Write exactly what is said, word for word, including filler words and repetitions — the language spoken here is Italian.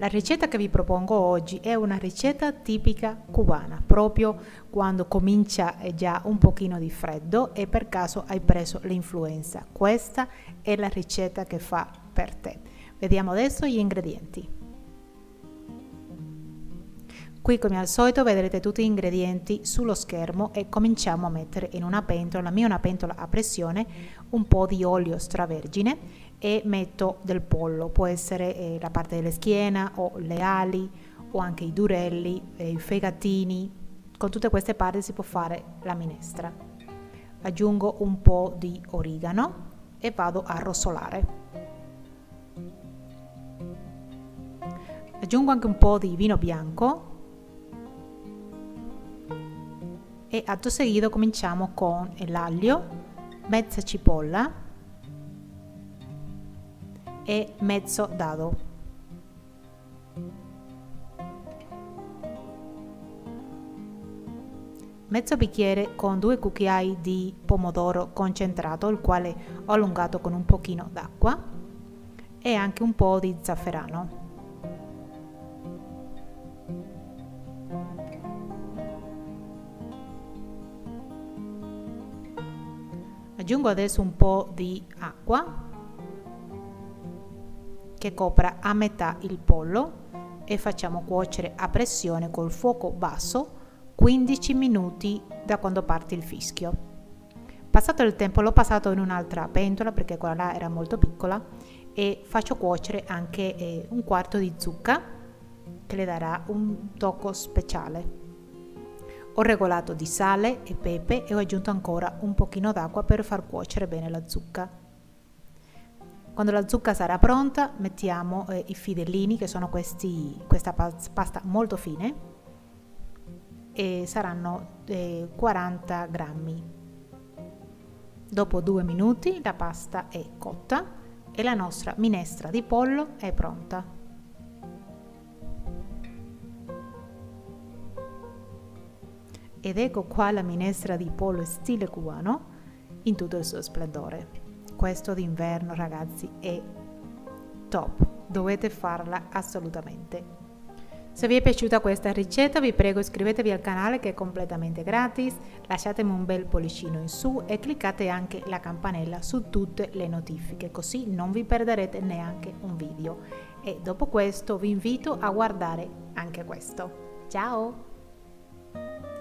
La ricetta che vi propongo oggi è una ricetta tipica cubana, proprio quando comincia già un pochino di freddo e per caso hai preso l'influenza. Questa è la ricetta che fa per te. Vediamo adesso gli ingredienti. Qui come al solito vedrete tutti gli ingredienti sullo schermo e cominciamo a mettere in una pentola, la mia è una pentola a pressione, un po' di olio stravergine e metto del pollo, può essere eh, la parte della schiena o le ali o anche i durelli, eh, i fegatini, con tutte queste parti si può fare la minestra. Aggiungo un po' di origano e vado a rosolare. Aggiungo anche un po' di vino bianco e atto seguito cominciamo con l'aglio, mezza cipolla e mezzo dado. Mezzo bicchiere con due cucchiai di pomodoro concentrato, il quale ho allungato con un pochino d'acqua, e anche un po' di zafferano. Aggiungo adesso un po' di acqua che copra a metà il pollo e facciamo cuocere a pressione col fuoco basso quindici minuti da quando parte il fischio. Passato il tempo l'ho passato in un'altra pentola perché quella là era molto piccola e faccio cuocere anche eh, un quarto di zucca che le darà un tocco speciale. Ho regolato di sale e pepe e ho aggiunto ancora un pochino d'acqua per far cuocere bene la zucca. Quando la zucca sarà pronta mettiamo eh, i fidellini, che sono questi, questa pasta molto fine, e saranno eh, quaranta grammi. Dopo due minuti la pasta è cotta e la nostra minestra di pollo è pronta. Ed ecco qua la minestra di pollo stile cubano in tutto il suo splendore. Questo d'inverno, ragazzi, è top, dovete farla assolutamente. Se vi è piaciuta questa ricetta vi prego iscrivetevi al canale che è completamente gratis, lasciatemi un bel pollicino in su e cliccate anche la campanella su tutte le notifiche, così non vi perderete neanche un video. E dopo questo vi invito a guardare anche questo. Ciao!